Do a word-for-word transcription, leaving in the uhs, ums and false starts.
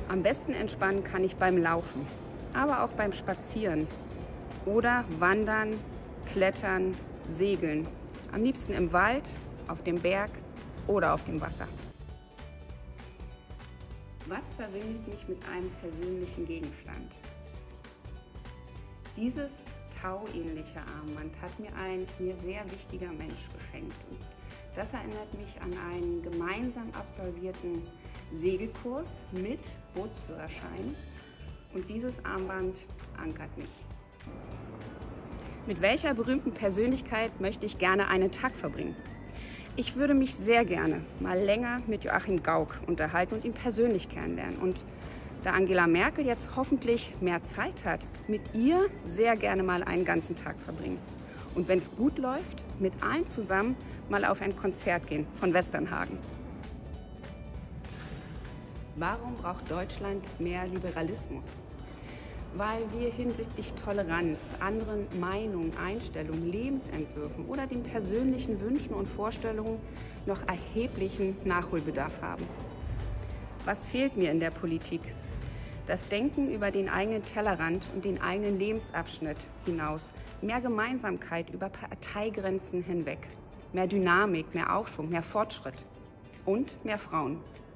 Am besten entspannen kann ich beim Laufen, aber auch beim Spazieren oder Wandern, Klettern, Segeln. Am liebsten im Wald, auf dem Berg oder auf dem Wasser. Was verbindet mich mit einem persönlichen Gegenstand? Dieses tauähnliche Armband hat mir ein mir sehr wichtiger Mensch geschenkt. Und das erinnert mich an einen gemeinsam absolvierten Segelkurs mit Bootsführerschein. Und dieses Armband ankert mich. Mit welcher berühmten Persönlichkeit möchte ich gerne einen Tag verbringen? Ich würde mich sehr gerne mal länger mit Joachim Gauck unterhalten und ihn persönlich kennenlernen. Und da Angela Merkel jetzt hoffentlich mehr Zeit hat, mit ihr sehr gerne mal einen ganzen Tag verbringen. Und wenn es gut läuft, mit allen zusammen mal auf ein Konzert gehen von Westernhagen. Warum braucht Deutschland mehr Liberalismus? Weil wir hinsichtlich Toleranz, anderen Meinungen, Einstellungen, Lebensentwürfen oder den persönlichen Wünschen und Vorstellungen noch erheblichen Nachholbedarf haben. Was fehlt mir in der Politik? Das Denken über den eigenen Tellerrand und den eigenen Lebensabschnitt hinaus. Mehr Gemeinsamkeit über Parteigrenzen hinweg. Mehr Dynamik, mehr Aufschwung, mehr Fortschritt und mehr Frauen.